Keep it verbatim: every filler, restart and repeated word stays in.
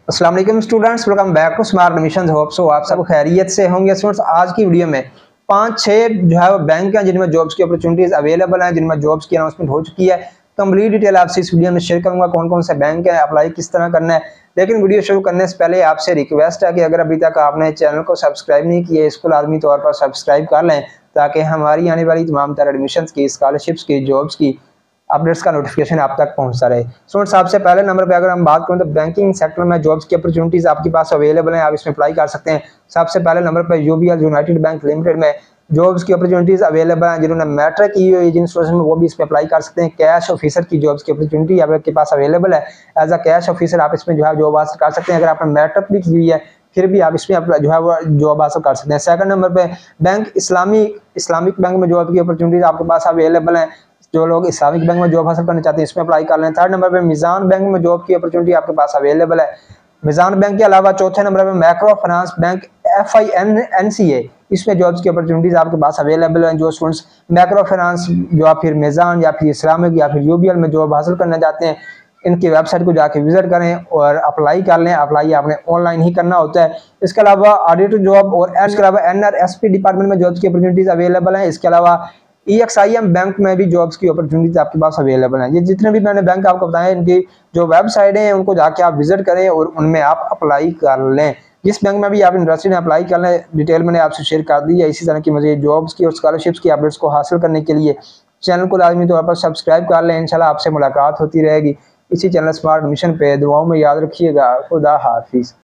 अस्सलाम वालेकुम students, welcome back to smart admission. Hope so आप सब खैरियत से होंगे। स्टूडेंट्स, आज की वीडियो में पांच छह जो है वो बैंक हैं जिनमें जॉब्स की अपॉर्चुनिटीज अवेलेबल हैं, जिनमें जॉब्स की अनाउंसमेंट हो चुकी है। कंप्लीट डिटेल आपसे इस वीडियो में शेयर करूंगा, कौन कौन से बैंक है, अप्लाई किस तरह करना है। लेकिन वीडियो शुरू करने से पहले आपसे रिक्वेस्ट है कि अगर अभी तक आपने चैनल को सब्सक्राइब नहीं किया, इसको लाजमी तौर पर सब्सक्राइब कर लें ताकि हमारी आने वाली तमाम तरह एडमिशन की, स्कॉलरशिप्स की, जॉब्स की अपडेट्स का नोटिफिकेशन आप तक पहुंचता रहे। स्टूडेंट्स, सबसे पहले नंबर पे अगर हम बात करें तो बैंकिंग सेक्टर में जॉब्स की अपॉर्चुनिटीज आपके पास अवेलेबल हैं, आप इसमें अप्लाई कर सकते हैं। सबसे पहले नंबर पे यूबीएल यूनाइटेड बैंक लिमिटेड में जॉब्स की अपॉर्चुनिटीज अवेलेबल हैं। जिन्होंने मैट्रिक की हुई जिन स्टूडेंट्स में वो भी इसमें अप्लाई कर सकते हैं। कैश ऑफिसर की जॉब्स की अपॉर्चुनिटी आपके पास अवेलेबल है। एज अ कैश ऑफिसर आप इसमें जो है जॉब हासिल कर सकते हैं। अगर आपने मैट्रिक भी की हुई है फिर भी आप इसमें जो है वो जॉब हासिल कर सकते हैं। सेकंड नंबर पे बैंक इस्लामी इस्लामिक बैंक में जॉब की अपॉर्चुनिटीज आपके पास अवेलेबल हैं। जो लोग इस्लामिक बैंक में जॉब हासिल करना चाहते हैं इसमें अप्लाई कर लें। थर्ड नंबर पे मिजान बैंक में जॉब की अपॉर्चुनिटी आपके पास अवेलेबल है। मिजान बैंक के अलावा चौथे नंबर पे macro finance bank F I N N C A, इसमें जॉब्स की अपॉर्चुनिटीज आपके पास अवेलेबल हैं। जो स्टूडेंट्स मैक्रो फाइनेंस या फिर मिजान या फिर इस्लामिक या फिर यूबीएल में जॉब हासिल करना चाहते हैं, इनकी वेबसाइट को जाके विजिट करें और अप्लाई कर लें। अप्लाई आपने ऑनलाइन ही करना होता है। इसके अलावा ऑडिट जॉब और इसके अलावा N R S P department में जॉब्स की अपॉर्चुनिटीज अवेलेबल हैं। इसके अलावा E X I M bank में भी जॉब्स की अपॉर्चुनिटीज आपके पास अवेलेबल हैं। ये जितने भी मैंने बैंक आपको बताए, इनकी जो वेबसाइट है उनको जाके आप विजिट करें और उनमें आप अप्लाई कर लें। जिस बैंक में भी आप इंटरेस्टेड हैं अप्लाई कर लें। डिटेल मैंने आपसे शेयर कर दी है। इसी तरह की मुझे जॉब्स की और स्कॉलरशिप्स की अपडेट्स को हासिल करने के लिए चैनल को लाजमी तौर पर सब्सक्राइब कर लें। इंशाल्लाह आपसे मुलाकात होती रहेगी इसी चैनल स्मार्ट एडमिशन पे। दुआओं में याद रखिएगा। खुदा हाफिज।